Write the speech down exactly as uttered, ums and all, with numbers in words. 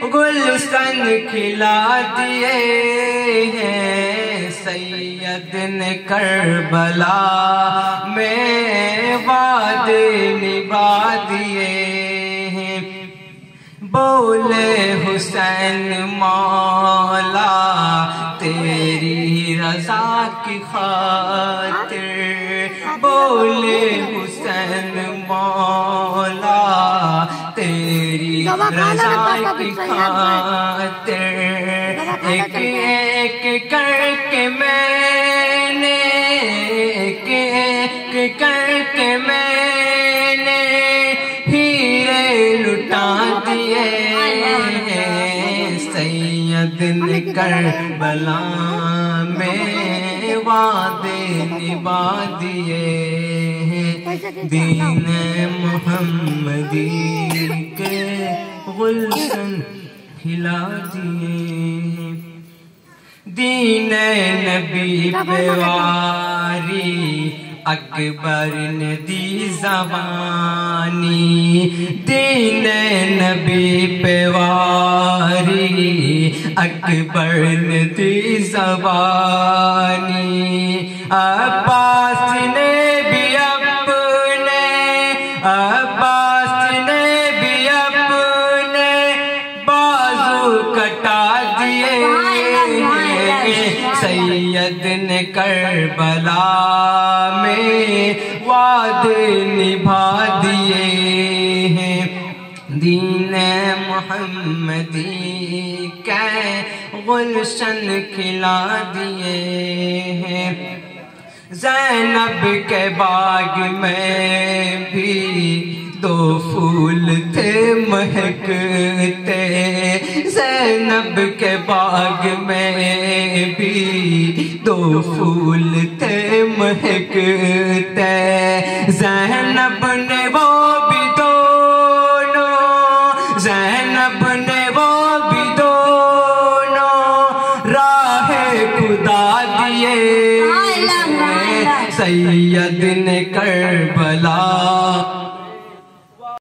گلشن کھلا دیے ہیں، سید نے کربلا میں وعدے نبھا دیے ہیں۔ بولے حسین مولا تیری رضا کی خاطر، بولے حسین مولا تیری رضا کی خاطر، ایک ایک کر کے میں نے، ایک ایک کر کے میں نے ہیرے لٹا دیے ہیں، سید نے کربلا میں وعدے نبھا دیے ہیں، دین محمدی کے گلشن کھلا دیے ہیں۔ دین نبی پہ واری اکبر نے دی زبانی، دین نبی پہ واری اکبر نے دی زبانی، عباس نے بھی اپنے، عباس نے بھی اپنے بازو کٹا دیے، سید نے کربلا میں وعدے نبھا دیے ہیں، دین محمدی کے گلشن کھلا دیے ہیں۔ زینب کے باغ میں بھی دو پھول تھے مہکتے، زینب کے باغ میں بھی دو پھول تھے مہکتے، زینب نے وہ بھی دونوں، زینب نے وہ بھی دونوں راہ خدا دیے، سید نے کربلا